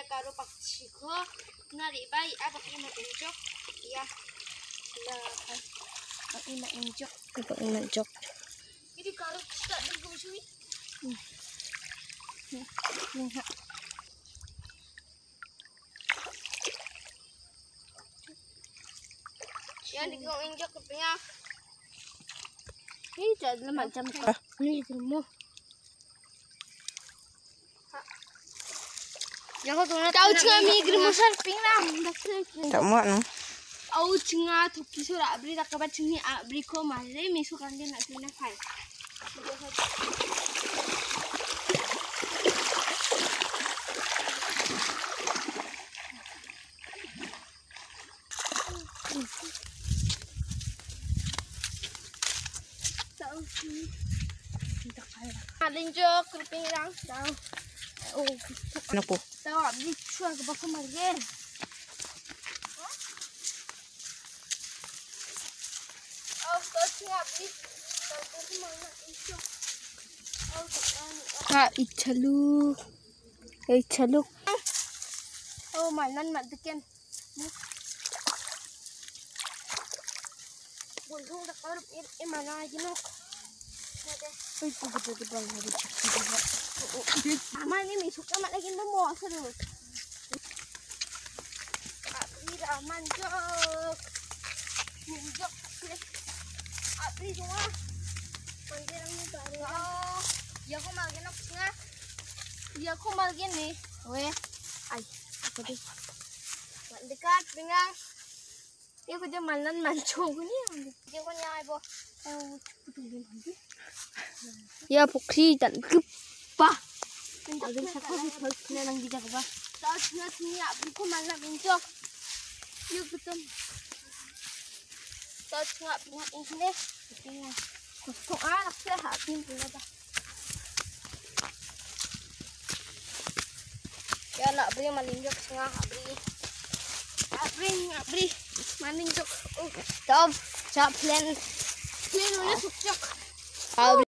karo pakchiko naribai abak ima enjok ya silakan abak ima enjok ini karo kita dengkum suwi ya digong enjok kepenya ini jadi macam ini semua. Jangan tuh tahu cuma mikir masal pinglah. Tak muat no. Tahu cuma tu kisah abri tak kabar cumi abri ko malai misuk kan dia nak kena file. Tahu sini. Tak kalah. Ada jok keping lang tahu. Oh, Ano po? tahu abdi cuak ke bawah margen. Oh, tahu abdi. Tahu mana itu? Oh, tak ichalu. Oh, malan matikan. Buntung tak kau mana lagi no? Oi, pagi bang hari cakap. Aman ni misuk amat lagi nemu terus. Abri aman jok. Jok. Abri semua. Panjang ni baru. Oh, ya aku malgen nak singa. Ya aku malgen ni. Weh, ay, apa tu? Dekat dengan. Dia kerja malan mancung ni. Dia kau nyai bo. Oh, betul betul. Ya pokri dan gepa. Ada siapa sih kalau nang dijak apa? Tahu sini abri ko malam mencok. Yuk betul. Tahu nggak punya ini? Punya. Kosong anak saya habis punya dah. Ya nak beri malinjok setengah abri malinjok. Tahu cap plan udah sukjok.